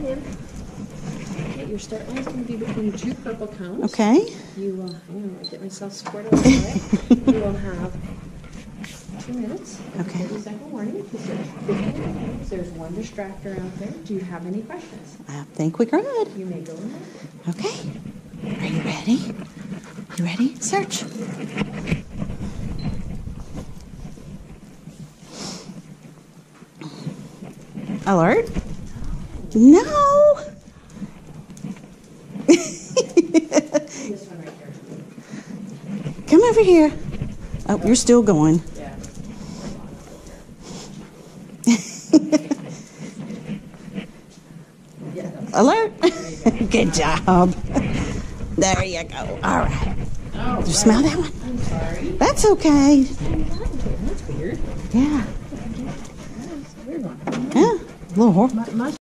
in. Okay, your start line is going to be between 2 purple cones. Okay. You will, get myself squared away. You will have 2 minutes. Okay. 30-second warning. There's one distractor out there. Do you have any questions? I think we're good. You may go ahead. Okay. Are you ready? You ready? Search. Alert? No. This one right here. Come over here. Oh, you're still going. Yeah. Alert. Good job. There you go. All right. Oh, Did you smell that one? I'm sorry. That's okay. That's weird. Yeah. That's a weird one. Yeah. A little